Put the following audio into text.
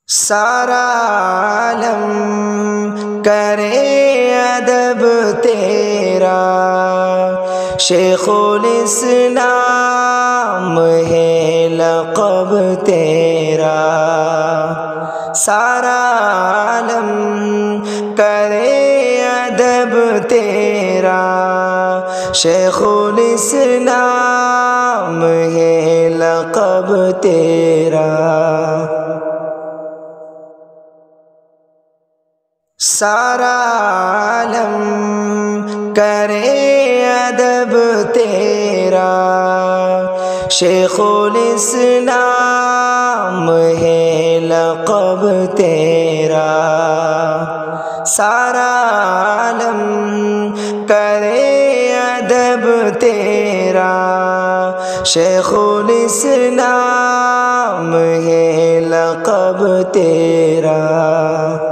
سارا عالم کرے ادب تیرا، شیخ الاسلام ہے لقب تیرا۔ سارا عالم کرے ادب تیرا، شیخ الاسلام ہے لقب تیرا۔ سارا عالم کرے ادب تیرا، شیخ الاسلام ہے لقب تیرا۔ سارا عالم کرے ادب تیرا، شیخ الاسلام ہے لقب تیرا۔